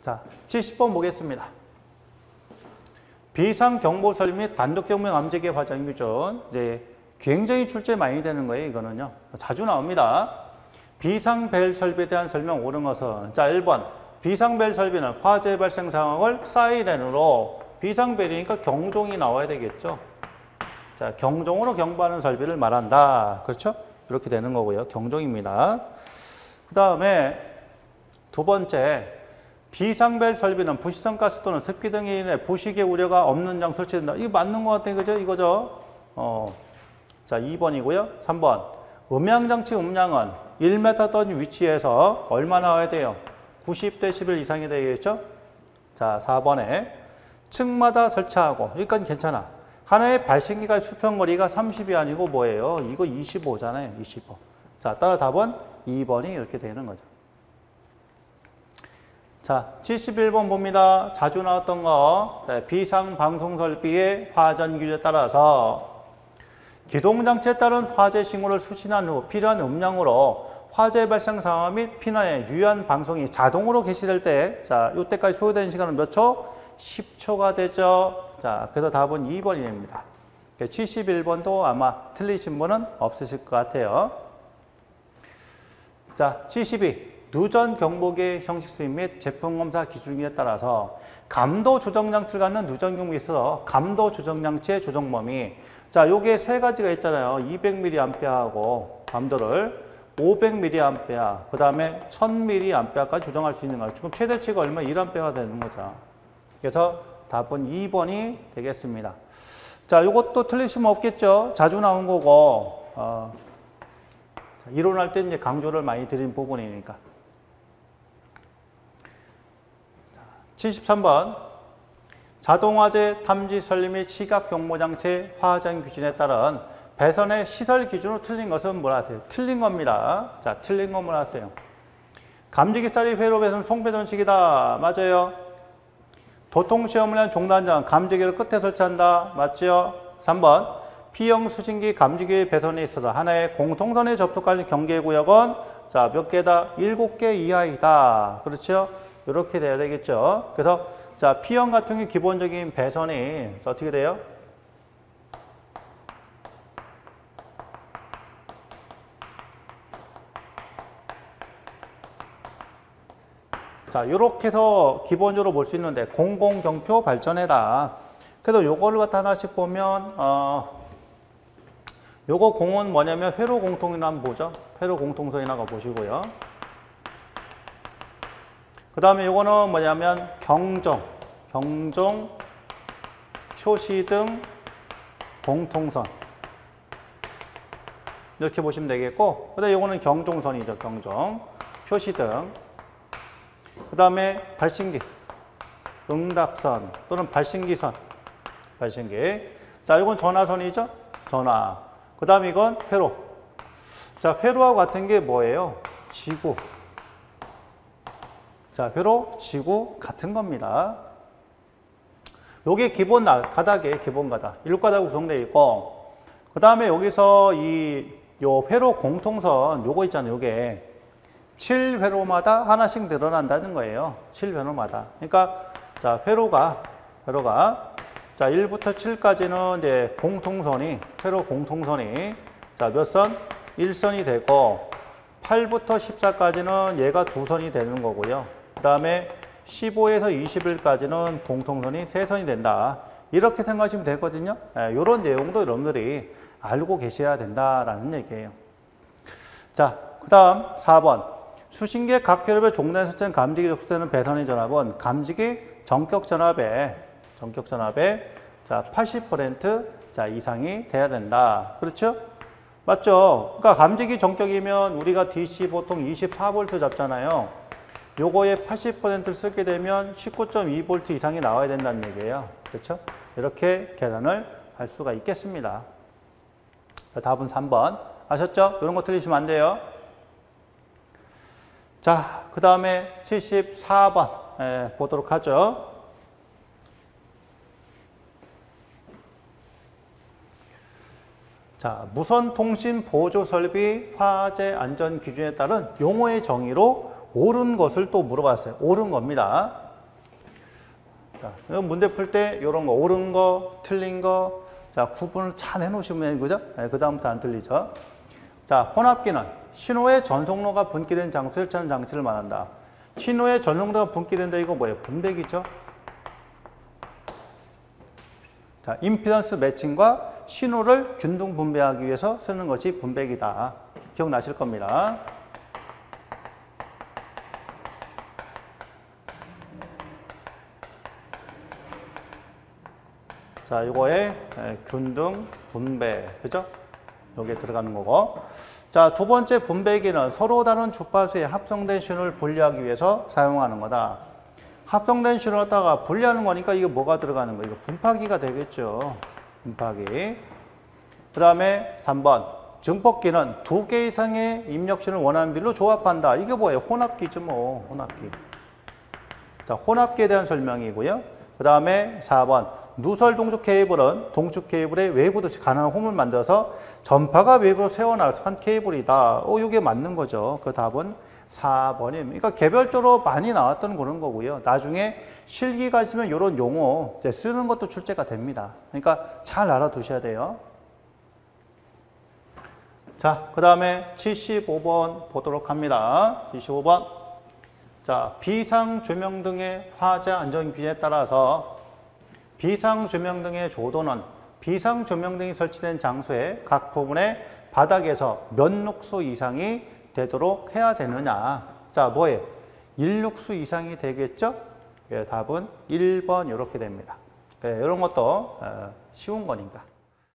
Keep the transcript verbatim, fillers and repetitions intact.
자, 칠십 번 보겠습니다. 비상경보 설비 및 단독경보 암직의 화전 기준. 이제 굉장히 출제 많이 되는 거예요, 이거는요. 자주 나옵니다. 비상벨 설비에 대한 설명 옳은 것은. 자, 일 번. 비상벨 설비는 화재 발생 상황을 사이렌으로, 비상벨이니까 경종이 나와야 되겠죠. 자, 경종으로 경보하는 설비를 말한다. 그렇죠? 이렇게 되는 거고요. 경종입니다. 그 다음에 두 번째, 비상벨 설비는 부시성 가스 또는 습기 등에 인해 부식의 우려가 없는 장 설치된다. 이거 맞는 것 같아요. 그죠? 이거죠? 어. 자, 이 번이고요. 삼 번. 음향장치 음량은 일 미터 던 위치에서 얼마 나와야 돼요? 구십 데시벨 이상이 되겠죠? 자, 사 번에 층마다 설치하고, 여기까지 괜찮아. 하나의 발신기가 수평거리가 삼십이 아니고 뭐예요? 이거 이십오잖아요. 이십오. 자, 따라 답은 이 번이 이렇게 되는 거죠. 자, 칠십일 번 봅니다. 자주 나왔던 거. 네, 비상방송설비의 화전 규제에 따라서 기동장치에 따른 화재 신고를 수신한 후 필요한 음량으로 화재 발생 상황 및 피난의 유효한 방송이 자동으로 개시될 때, 자, 이때까지 소요되는 시간은 몇 초? 십 초가 되죠. 자, 그래서 답은 이 번이 됩니다. 칠십일 번도 아마 틀리신 분은 없으실 것 같아요. 자, 칠십이. 누전 경보기의 형식 수입 및 제품 검사 기준에 따라서 감도 조정 장치를 갖는 누전 경보기에 있어서 감도 조정 장치의 조정 범위. 자, 요게 세 가지가 있잖아요. 이백 밀리앰페어하고 감도를 오백 밀리앰페어, 그 다음에 천 밀리앰페어까지 조정할 수 있는 거예요. 지금 최대치가 얼마? 일 암페어가 되는 거죠. 그래서 답은 이 번이 되겠습니다. 자, 요것도 틀리시면 없겠죠. 자주 나온 거고, 어, 이론할 때 이제 강조를 많이 드린 부분이니까. 칠십삼 번. 자동화재 탐지 설비 및 시각 경보 장치의 화전 기준에 따른 배선의 시설 기준으로 틀린 것은 뭐라 하세요? 틀린 겁니다. 자, 틀린 건 뭐라 하세요? 감지기살이 회로 배선 송배전식이다. 맞아요. 도통시험을 위한 종단장 감지기를 끝에 설치한다. 맞죠? 삼 번. P형 수신기 감지기의 배선에 있어서 하나의 공통선에 접촉하는 경계구역은 자, 몇 개다? 일곱 개 이하이다. 그렇죠? 이렇게 돼야 되겠죠. 그래서 자, P형 같은 경우 기본적인 배선이 어떻게 돼요? 자, 이렇게 해서 기본적으로 볼 수 있는데 공공경표 발전회다. 그래서 요거를 갖다 하나씩 보면 어, 요거 공은 뭐냐면 회로 공통이나 한번 보죠. 회로 공통선이나 가 보시고요. 그 다음에 요거는 뭐냐면 경종, 경종, 표시등, 공통선. 이렇게 보시면 되겠고, 그 다음에 요거는 경종선이죠. 경종, 표시등. 그 다음에 발신기, 응답선 또는 발신기선, 발신기. 자, 이건 전화선이죠. 전화. 그 다음에 이건 회로. 자, 회로와 같은 게 뭐예요? 지구. 자, 회로, 지구 같은 겁니다. 요게 기본 가닥이에요. 기본 가닥. 일곱 가닥 구성되어 있고, 그 다음에 여기서 이, 요 회로 공통선, 요거 있잖아요. 요게. 칠 회로마다 하나씩 늘어난다는 거예요. 칠 회로마다. 그러니까, 자, 회로가, 회로가, 자, 일부터 칠까지는 이제 공통선이, 회로 공통선이, 자, 몇 선? 일 선이 되고, 팔부터 십사까지는 얘가 두 선이 되는 거고요. 그 다음에 십오에서 이십일까지는 공통선이 세 선이 된다. 이렇게 생각하시면 되거든요. 예, 이런 내용도 여러분들이 알고 계셔야 된다라는 얘기예요. 자, 그 다음 사 번. 수신기의 각 혈압의 종단에 설치된 감지기 접속되는 배선의 전압은 감지기 전격 전압에, 전격 전압에 자, 팔십 퍼센트 자, 이상이 돼야 된다. 그렇죠? 맞죠? 그러니까 감지기 전격이면 우리가 디씨 보통 이십사 볼트 잡잖아요. 요거에 팔십 퍼센트를 쓰게 되면 십구 점 이 볼트 이상이 나와야 된다는 얘기예요. 그렇죠? 이렇게 계산을 할 수가 있겠습니다. 답은 삼 번. 아셨죠? 이런 거 틀리시면 안 돼요. 자, 그 다음에 칠십사 번 예, 보도록 하죠. 자, 무선통신 보조 설비 화재 안전 기준에 따른 용어의 정의로 옳은 것을 또 물어봤어요. 옳은 겁니다. 자, 문제 풀 때 이런 거, 옳은 거, 틀린 거, 자, 구분을 잘 해놓으시면, 그죠? 네, 그 다음부터 안 틀리죠? 자, 혼합기는 신호의 전송로가 분기된 장소에 설치하는 장치를 말한다. 신호의 전송로가 분기된다, 이거 뭐예요? 분배기죠? 자, 임피던스 매칭과 신호를 균등 분배하기 위해서 쓰는 것이 분배기다. 기억나실 겁니다. 자, 이거에 균등 분배, 그죠? 여기에 들어가는 거고. 자, 두 번째 분배기는 서로 다른 주파수에 합성된 신호를 분리하기 위해서 사용하는 거다. 합성된 신호를 갖다가 분리하는 거니까 이게 뭐가 들어가는 거예요? 이거 분파기가 되겠죠. 분파기. 그 다음에 삼 번. 증폭기는 두 개 이상의 입력신을 원하는 비율로 조합한다. 이게 뭐예요? 혼합기죠, 뭐. 혼합기. 자, 혼합기에 대한 설명이고요. 그 다음에 사 번. 누설 동축 케이블은 동축 케이블의 외부도 가난한 홈을 만들어서 전파가 외부로 새어나간 케이블이다. 어, 이게 맞는 거죠. 그 답은 사 번입니다. 그러니까 개별적으로 많이 나왔던 그런 거고요. 나중에 실기 가시면 이런 용어 이제 쓰는 것도 출제가 됩니다. 그러니까 잘 알아두셔야 돼요. 자, 그 다음에 칠십오 번 보도록 합니다. 칠십오 번. 자, 비상조명 등의 화재 안전기준에 따라서 비상조명등의 조도는 비상조명등이 설치된 장소의 각 부분의 바닥에서 몇 룩수 이상이 되도록 해야 되느냐. 자, 뭐예요? 일 룩수 이상이 되겠죠? 예, 답은 일 번 이렇게 됩니다. 예, 이런 것도 어, 쉬운 거니까.